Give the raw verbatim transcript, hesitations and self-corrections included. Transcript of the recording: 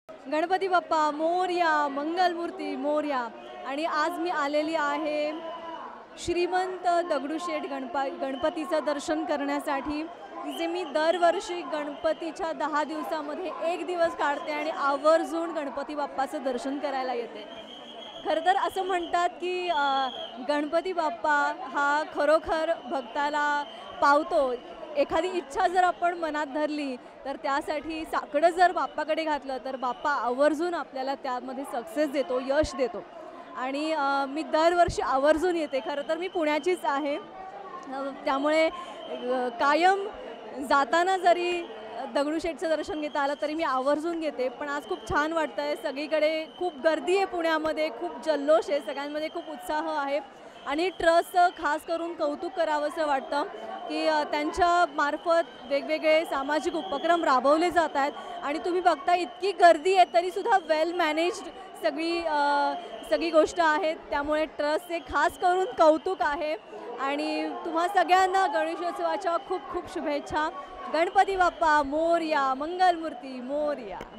गणपती बाप्पा मोरया, मंगलमूर्ती मोरया. आणि आज मी आलेली आहे श्रीमंत दगडूशेठ गणपा गणपतीचं दर्शन करण्यासाठी, जे मी दरवर्षी गणपतीच्या दहा दिवसामध्ये एक दिवस काढते आणि आवर्जून गणपती बाप्पाचं दर्शन करायला येते. खरं तर असं म्हणतात की अ, गणपती बाप्पा हा खरोखर भक्ताला पावतो. एखादी इच्छा जर आपण मनात धरली तर त्यासाठी साकडं जर बाप्पाकडे घातलं तर बाप्पा आवर्जून आपल्याला त्यामध्ये सक्सेस देतो, यश देतो. आणि अ, मी दरवर्षी आवर्जून येते. खरं तर मी पुण्याचीच आहे. अ, त्यामुळे अ, कायम जाताना जरी दगडूशेठचं दर्शन घेता आलं तरी मी आवर्जून घेते. पण आज खूप छान वाटतंय. सगळीकडे खूप गर्दी आहे पुण्यामध्ये, खूप जल्लोष आहे, सगळ्यांमध्ये खूप उत्साह आहे. आणि ट्रस्टचं खास करून कौतुक करावंसं वाटतं की अ, त्यांच्या मार्फत वेगवेगळे सामाजिक उपक्रम राबवले जात आहेत. आणि तुम्ही बघता इतकी गर्दी आहे तरीसुद्धा वेल मॅनेज्ड सगळी अ, सगळी गोष्ट आहे. त्यामुळे ट्रस्टचे खास करून कौतुक आहे. आणि तुम्हा सगळ्यांना गणेशोत्सवाच्या खूप खूप शुभेच्छा. गणपती बाप्पा मोरया, मंगलमूर्ती मोरया.